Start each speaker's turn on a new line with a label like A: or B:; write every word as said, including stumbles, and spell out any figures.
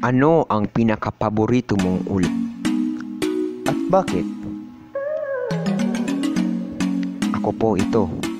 A: Ano ang pinakapaborito mong ulam? At bakit? Ako po ito.